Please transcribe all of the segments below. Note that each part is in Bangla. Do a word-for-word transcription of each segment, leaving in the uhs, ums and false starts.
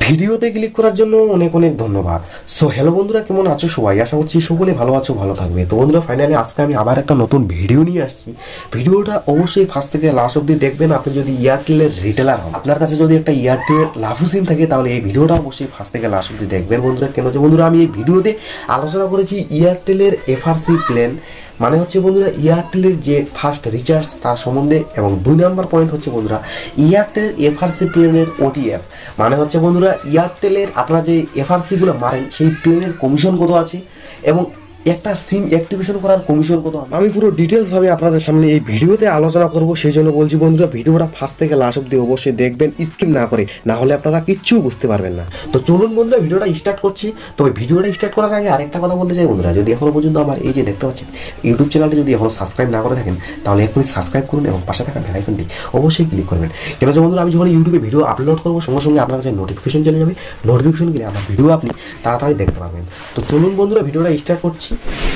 ভিডিওতে ক্লিক করার জন্য অনেক অনেক ধন্যবাদ। সো হ্যালো বন্ধুরা, কেমন আছো সবাই? আশা করছি সকলে ভালো আছো, ভালো থাকবে। তো বন্ধুরা, ফাইনালি আজকে আমি আবার একটা নতুন ভিডিও নিয়ে আসছি। ভিডিওটা অবশ্যই ফার্স্ট থেকে লাস্ট অব্দি দেখবেন। আপনি যদি এয়ারটেলের রিটেলার হন, আপনার কাছে যদি একটা এয়ারটেলের লাভু সিম থাকে, তাহলে এই ভিডিওটা অবশ্যই ফার্স্ট থেকে লাস্ট অব্দি দেখবেন বন্ধুরা। কেন যে বন্ধুরা, আমি এই ভিডিওতে আলোচনা করেছি এয়ারটেলের এফআরসি প্ল্যান, মানে হচ্ছে বন্ধুরা এয়ারটেলের যে ফার্স্ট রিচার্জ তার সম্বন্ধে, এবং দুই নম্বর পয়েন্ট হচ্ছে বন্ধুরা এয়ারটেল এফআরসি প্ল্যানের ওটিএফ, মানে হচ্ছে বন্ধুরা এয়ারটেলের আপনারা যে এফআরসিগুলো মারেন সেই প্ল্যানের কমিশন কত আছে এবং একটা সিম অ্যাক্টিভেশন করার কমিশন কত, আমি পুরো ডিটেলসভাবে আপনাদের সামনে এই ভিডিওতে আলোচনা করব। সেই জন্য বলছি বন্ধুরা, ভিডিওটা ফার্স্ট থেকে লাস্ট অব্দি অবশ্যই দেখবেন, স্কিপ না করে, না হলে আপনারা কিচ্ছু বুঝতে পারবেন না। তো চলুন বন্ধুরা, ভিডিওটা স্টার্ট করছি। তবে ভিডিওটা স্টার্ট করার আগে আরেকটা কথা বলতে চাই বন্ধুরা, যদি এখনো পর্যন্ত আমার এই যে দেখতে পাচ্ছেন ইউটিউব চ্যানেলটি যদি এখনো সাবস্ক্রাইব না করে থাকেন, তাহলে এখনই সাবস্ক্রাইব করুন এবং পাশে থাকা বেল আইকনটি অবশ্যই ক্লিক করবেন। কেন যে বন্ধুরা, আমি যখন ইউটিউবে ভিডিও আপলোড করবো সঙ্গে সঙ্গে আপনার কাছে নোটিফিকেশন চলে যাবে। নোটিফিকেশন গেলে আমার ভিডিও আপনি তাড়াতাড়ি দেখতে পাবেন। তো চলুন বন্ধুরা, ভিডিওটা স্টার্ট করছি।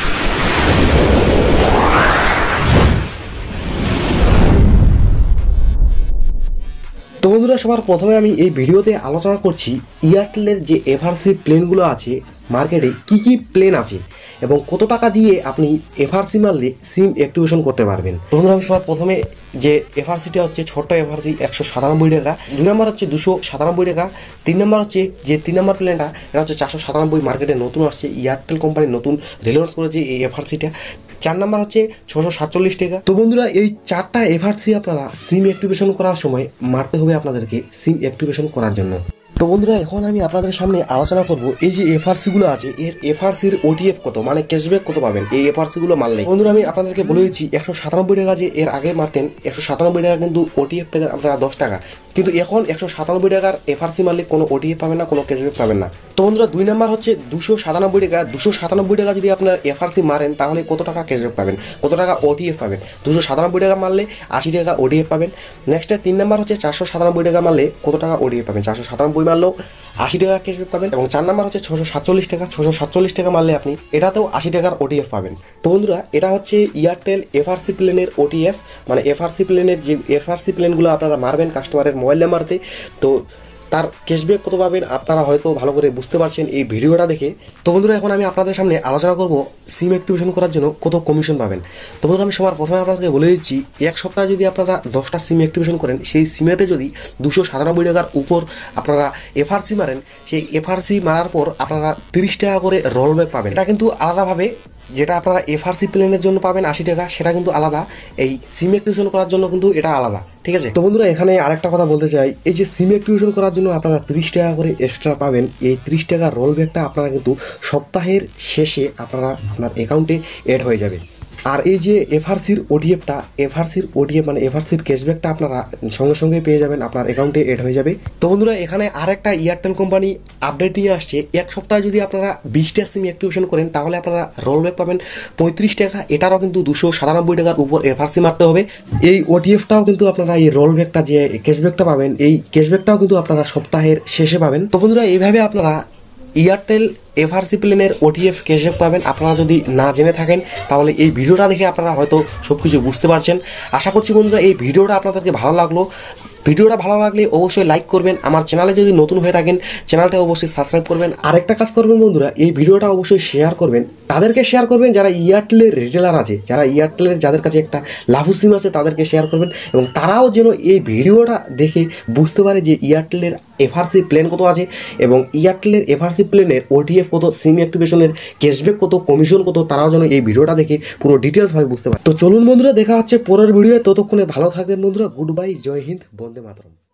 তো বন্ধুরা, সবার প্রথমে আমি এই ভিডিওতে আলোচনা করছি এয়ারটেলের যে এফআরসি প্লেনগুলো আছে মার্কেটে, কি কি প্লেন আছে এবং কত টাকা দিয়ে আপনি এফআরসি মারলে সিম অ্যাক্টিভেশন করতে পারবেন। তো বন্ধুরা, আমি সবার প্রথমে যে এফআরসিটা হচ্ছে ছোট্ট এফআরসি একশো সাতানব্বই টাকা, দুই নম্বর হচ্ছে দুশো সাতানব্বই টাকা, তিন নম্বর হচ্ছে যে তিন নম্বর প্ল্যানটা এটা হচ্ছে চারশো সাতানব্বই, মার্কেটে নতুন আসছে, এয়ারটেল কোম্পানি নতুন রিলন্স করেছে এই এফআরসিটা। চার নাম্বার হচ্ছে ছশো সাতচল্লিশ টাকা। তো বন্ধুরা, এই চারটা এফআরসি আপনারা সিম অ্যাক্টিভেশন করার সময় মারতে হবে আপনাদেরকে সিম অ্যাক্টিভেশন করার জন্য। তো বন্ধুরা, এখন আমি আপনাদের সামনে আলোচনা করব এই যে এফআরসিগুলো আছে এর এফআরসির ওটিএফ কত, মানে ক্যাশব্যাক কত পাবেন এই এফআরসিগুলো মারলে। বন্ধুরা, আমি আপনাদেরকে বলে দিচ্ছি একশো সাতানব্বই টাকা যে এর আগে মারতেন, একশো সাতানব্বই টাকা কিন্তু ওটিএফ পেতেন আপনারা দশ টাকা, কিন্তু এখন একশো সাতানব্বই টাকার এফআরসি মারলে কোনো ওটিএফ পাবেন না, কোনো ক্যাশব্যাক পাবেন না। তো বন্ধুরা, দুই নাম্বার হচ্ছে দুশো সাতানব্বই টাকা। দুশো সাতানব্বই টাকা যদি আপনার এফআরসি মারেন তাহলে কত টাকা ক্যাশব্যাক পাবেন, কত টাকা ওটিএফ পাবেন। দুশো সাতানব্বই টাকা মারলে আশি টাকা ওটিএফ পাবেন। নেক্সটে তিন নাম্বার হচ্ছে চারশো সাতানব্বই টাকা মারলে কত টাকা ওটিএফ পাবেন, চারশো সাতানব্বই মারলেও আশি টাকা ক্যাশব্যাক পাবেন। এবং চার নাম্বার হচ্ছে ছশো সাতচল্লিশ টাকা, ছশো সাতচল্লিশ টাকা মারলে আপনি এটাতেও আশি টাকার ওটিএফ পাবেন। তো বন্ধুরা, এটা হচ্ছে এয়ারটেল এফআরসি প্ল্যানের ওটিএফ, মানে এফআরসি প্ল্যানের যে এফআরসি প্ল্যানগুলো আপনারা মারবেন কাস্টমারের মোবাইল নাম্বারতে, তো তার ক্যাশব্যাক কত পাবেন আপনারা হয়তো ভালো করে বুঝতে পারছেন এই ভিডিওটা দেখে। তো বন্ধুরা, এখন আমি আপনাদের সামনে আলোচনা করব সিম অ্যাক্টিভেশন করার জন্য কত কমিশন পাবেন। তো বন্ধুরা, আমি সবার প্রথমে আপনাদেরকে বলে দিচ্ছি, এক সপ্তাহে যদি আপনারা দশটা সিম অ্যাক্টিভেশন করেন, সেই সিমেতে যদি দুশো সাতানব্বই টাকার উপর আপনারা এফআরসি মারেন, সেই এফআরসি মারার পর আপনারা তিরিশ টাকা করে রোলব্যাক পাবেন। এটা কিন্তু আলাদাভাবে যেটা আপনারা এফআরসি প্ল্যানের জন্য পাবেন আশি টাকা, সেটা কিন্তু আলাদা, এই সিম অ্যাক্টিভেশন করার জন্য কিন্তু এটা আলাদা, ঠিক আছে। তো বন্ধুরা, এখানে আরেকটা কথা বলতে চাই, এই যে সিম অ্যাক্টিভেশন করার জন্য আপনারা তিরিশ টাকা করে এক্সট্রা পাবেন, এই তিরিশ টাকার রোল ব্যাকটা আপনারা কিন্তু সপ্তাহের শেষে আপনারা আপনার অ্যাকাউন্টে অ্যাড হয়ে যাবে। আর এই যে এফআরসির ওটিএফটা, এফআরসির ওটিএফ মানে এফআরসির ক্যাশব্যাকটা আপনারা সঙ্গে সঙ্গে পেয়ে যাবেন, আপনার অ্যাকাউন্টে অ্যাড হয়ে যাবে। তো বন্ধুরা, এখানে আরেকটা এয়ারটেল কোম্পানি আপডেট নিয়ে আসছে, এক সপ্তাহে যদি আপনারা বিশটা সিম অ্যাক্টিভেশন করেন তাহলে আপনারা রোলব্যাক পাবেন পঁয়ত্রিশ টাকা। এটারও কিন্তু দুশো সাতানব্বই টাকার উপর এফআরসি মারতে হবে। এই ওটিএফটাও কিন্তু আপনারা এই রোলব্যাকটা যে ক্যাশব্যাকটা পাবেন, এই ক্যাশব্যাকটাও কিন্তু আপনারা সপ্তাহের শেষে পাবেন। তো বন্ধুরা, এইভাবে আপনারা এয়ারটেল এফআরসি প্ল্যানের ওটিএফ ক্যাশব্যাক পাবেন। আপনারা যদি না জেনে থাকেন তাহলে এই ভিডিওটা দেখে আপনারা হয়তো সব কিছু বুঝতে পারছেন। আশা করছি বন্ধুরা এই ভিডিওটা আপনাদেরকে ভালো লাগলো। ভিডিওটা ভালো লাগলে অবশ্যই লাইক করবেন, আমার চ্যানেলে যদি নতুন হয়ে থাকেন চ্যানেলটা অবশ্যই সাবস্ক্রাইব করবেন। আরেকটা কাজ করবেন বন্ধুরা, এই ভিডিওটা অবশ্যই শেয়ার করবেন, তাদেরকে শেয়ার করবেন যারা এয়ারটেলের রিটেলার আছে, যারা এয়ারটেলের যাদের কাছে একটা লাভু সিম আছে তাদেরকে শেয়ার করবেন, এবং তারাও যেন এই ভিডিওটা দেখে বুঝতে পারে যে এয়ারটেলের এফআরসি প্ল্যান কত আছে এবং এয়ারটেলের এফআরসি প্ল্যানের ওটিএফ কত, সিম অ্যাক্টিভেশনের ক্যাশব্যাক কত, কমিশন কত, তারাও যেন এই ভিডিওটা দেখে পুরো ডিটেলসভাবে বুঝতে পারে। তো চলুন বন্ধুরা, দেখা হচ্ছে পরের ভিডিওতে, ততক্ষণে ভালো থাকবেন বন্ধুরা। গুড বাই, জয় হিন্দ, বন্দে মাতরম।